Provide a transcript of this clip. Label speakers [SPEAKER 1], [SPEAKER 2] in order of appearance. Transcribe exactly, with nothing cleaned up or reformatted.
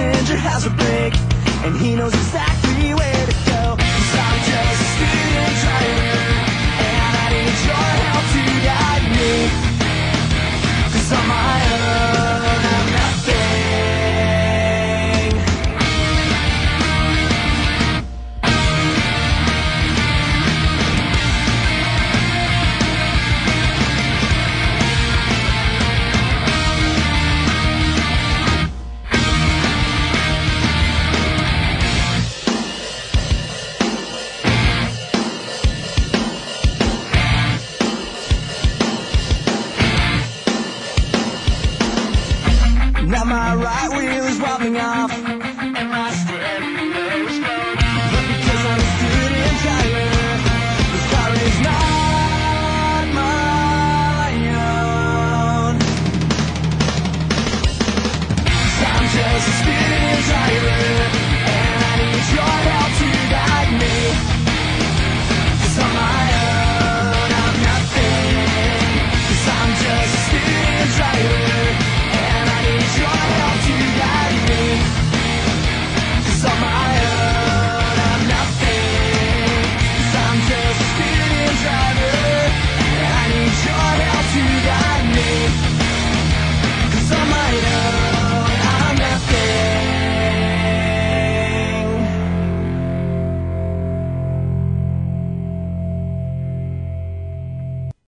[SPEAKER 1] passenger has a break, and he knows exactly where to go. 'Cause I'm just a student trying to learn, and I need your help to guide me. 'Cause on my own I'm nothing. Now my right wheel is wobbling off,